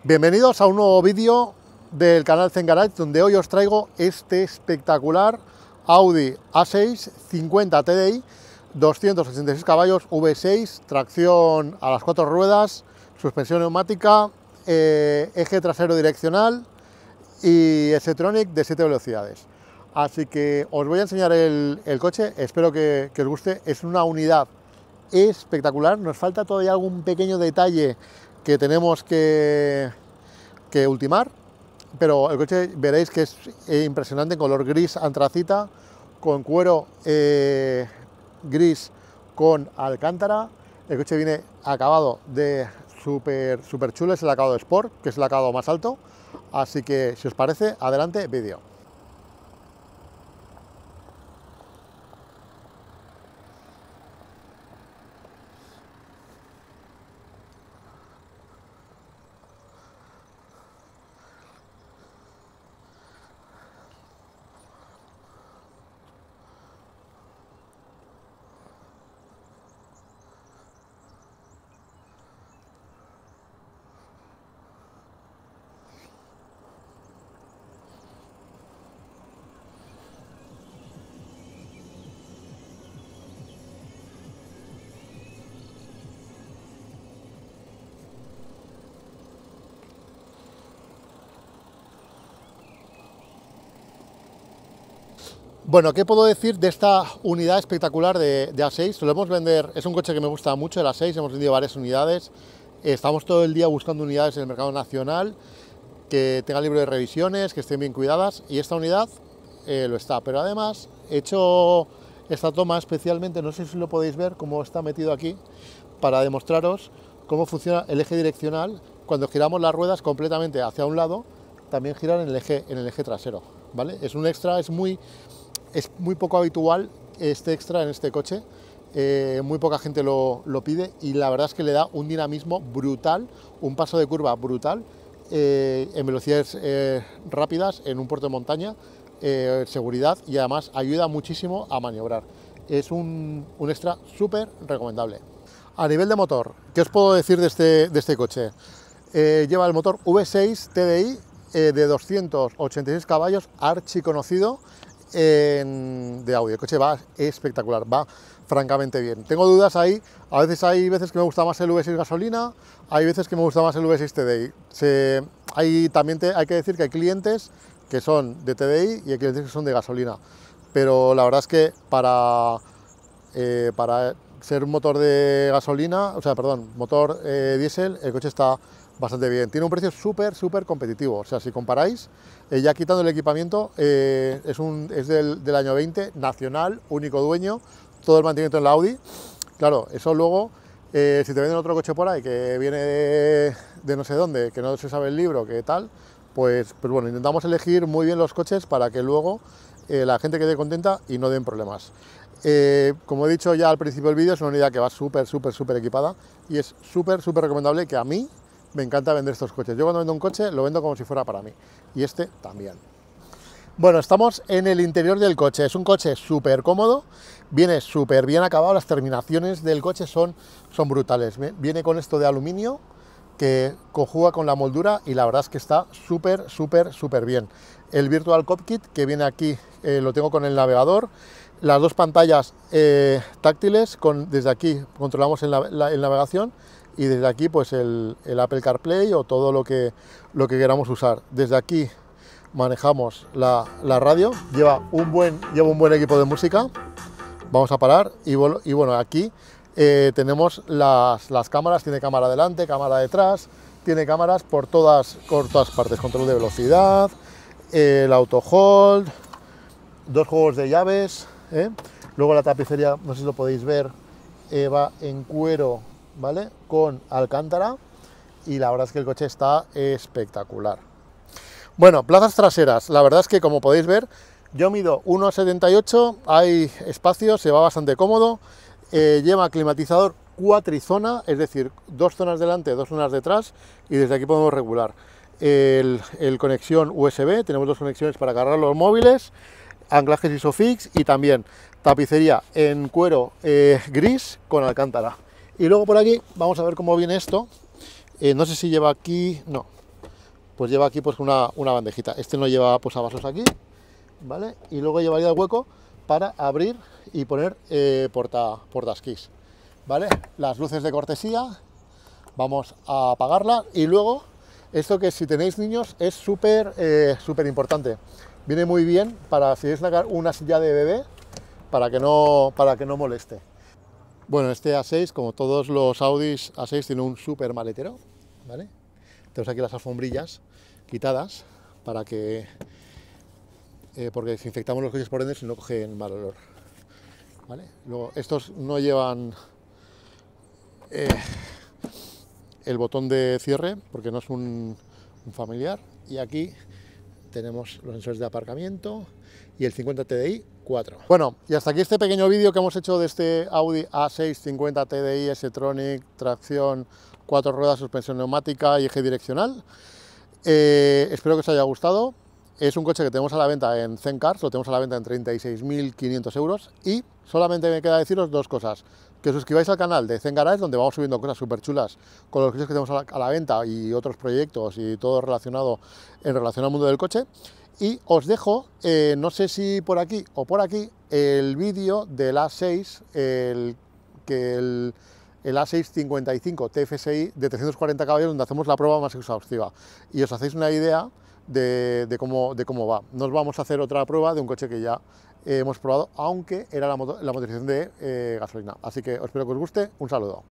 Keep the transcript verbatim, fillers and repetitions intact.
Bienvenidos a un nuevo vídeo del canal Zen Garage, donde hoy os traigo este espectacular Audi A seis cincuenta T D I, doscientos ochenta y seis caballos, V seis, tracción a las cuatro ruedas, suspensión neumática, eh, eje trasero direccional y S-Tronic de siete velocidades. Así que os voy a enseñar el, el coche, espero que, que os guste. Es una unidad espectacular, nos falta todavía algún pequeño detalle que tenemos que, que ultimar, pero el coche veréis que es eh, impresionante, en color gris antracita, con cuero eh, gris con alcántara. El coche viene acabado de súper súper chulo, es el acabado de Sport, que es el acabado más alto, así que si os parece, adelante vídeo. Bueno, ¿qué puedo decir de esta unidad espectacular de, de A seis? Solemos vender, es un coche que me gusta mucho, el A seis, hemos vendido varias unidades. Estamos todo el día buscando unidades en el mercado nacional, que tengan libro de revisiones, que estén bien cuidadas, y esta unidad eh, lo está. Pero además he hecho esta toma especialmente, no sé si lo podéis ver, cómo está metido aquí, para demostraros cómo funciona el eje direccional. Cuando giramos las ruedas completamente hacia un lado, también giran en el eje, en el eje trasero, ¿vale? Es un extra, es muy... Es muy poco habitual este extra en este coche, eh, muy poca gente lo, lo pide, y la verdad es que le da un dinamismo brutal, un paso de curva brutal, eh, en velocidades eh, rápidas, en un puerto de montaña, eh, seguridad, y además ayuda muchísimo a maniobrar. Es un, un extra súper recomendable. A nivel de motor, ¿qué os puedo decir de este, de este coche? Eh, lleva el motor V seis T D I eh, de doscientos ochenta y seis caballos, archiconocido, En, de Audi. El coche va espectacular, va francamente bien. Tengo dudas ahí, a veces hay veces que me gusta más el V seis gasolina, hay veces que me gusta más el V seis T D I. Se, hay, también te, hay que decir que hay clientes que son de T D I y hay clientes que son de gasolina, pero la verdad es que para, eh, para ser un motor de gasolina, o sea, perdón, motor eh, diésel, el coche está bastante bien. Tiene un precio súper, súper competitivo. O sea, si comparáis, eh, ya quitando el equipamiento, eh, es, un, es del, del año veinte, nacional, único dueño, todo el mantenimiento en la Audi. Claro, eso luego, eh, si te venden otro coche por ahí que viene de, de no sé dónde, que no se sabe el libro, que tal, pues, pues bueno, intentamos elegir muy bien los coches para que luego eh, la gente quede contenta y no den problemas. Eh, como he dicho ya al principio del vídeo, es una unidad que va súper, súper, súper equipada y es súper, súper recomendable, que a mí me encanta vender estos coches. Yo cuando vendo un coche lo vendo como si fuera para mí, y este también. Bueno, estamos en el interior del coche. Es un coche súper cómodo, viene súper bien acabado, las terminaciones del coche son, son brutales. Viene con esto de aluminio que conjuga con la moldura y la verdad es que está súper, súper, súper bien. El Virtual Cockpit que viene aquí, eh, lo tengo con el navegador. Las dos pantallas eh, táctiles, con, desde aquí controlamos el, la, el navegación, y desde aquí pues el, el Apple CarPlay o todo lo que, lo que queramos usar. Desde aquí manejamos la, la radio, lleva un, buen, lleva un buen equipo de música. Vamos a parar y, y bueno, aquí eh, tenemos las, las cámaras, tiene cámara delante, cámara detrás, tiene cámaras por todas, por todas partes, control de velocidad, eh, el auto hold, dos juegos de llaves, ¿eh? Luego la tapicería, no sé si lo podéis ver, eh, va en cuero, ¿vale? Con alcántara, y la verdad es que el coche está espectacular. Bueno, plazas traseras, la verdad es que como podéis ver, yo mido uno setenta y ocho, hay espacio, se va bastante cómodo, eh, lleva climatizador cuatrizona, es decir, dos zonas delante, dos zonas detrás, y desde aquí podemos regular el, el conexión U S B, tenemos dos conexiones para cargar los móviles, anclajes Isofix, y también tapicería en cuero eh, gris con alcántara. Y luego por aquí vamos a ver cómo viene esto. Eh, no sé si lleva aquí, no, pues lleva aquí pues una, una bandejita. Este no lleva posavasos aquí, ¿vale? Y luego llevaría el hueco para abrir y poner eh, porta, portaesquís, ¿vale? Las luces de cortesía, vamos a apagarlas. Y luego, esto que si tenéis niños es súper eh, súper importante. Viene muy bien para si es una, una silla de bebé, para que no, para que no moleste. Bueno, este A seis, como todos los Audis A seis, tiene un súper maletero, ¿vale? Tenemos aquí las alfombrillas quitadas para que, eh, porque desinfectamos los coches por dentro y no cogen mal olor, ¿vale? Luego, estos no llevan eh, el botón de cierre porque no es un, un familiar. Y aquí tenemos los sensores de aparcamiento y el cincuenta T D I cuatro. Bueno, y hasta aquí este pequeño vídeo que hemos hecho de este Audi A seis cincuenta T D I S-Tronic, tracción, cuatro ruedas, suspensión neumática y eje direccional. Eh, espero que os haya gustado. Es un coche que tenemos a la venta en Zen Cars, lo tenemos a la venta en treinta y seis mil quinientos euros. Y solamente me queda deciros dos cosas: que os suscribáis al canal de Zen Garage, donde vamos subiendo cosas súper chulas con los coches que tenemos a la, a la venta y otros proyectos y todo relacionado en relación al mundo del coche. Y os dejo, eh, no sé si por aquí o por aquí, el vídeo del A seis, el, que el, el A seis cincuenta y cinco T F S I de trescientos cuarenta caballos, donde hacemos la prueba más exhaustiva. Y os hacéis una idea de, de, cómo, de cómo va. Nos vamos a hacer otra prueba de un coche que ya eh, hemos probado, aunque era la, moto, la motorización de eh, gasolina. Así que os espero que os guste. Un saludo.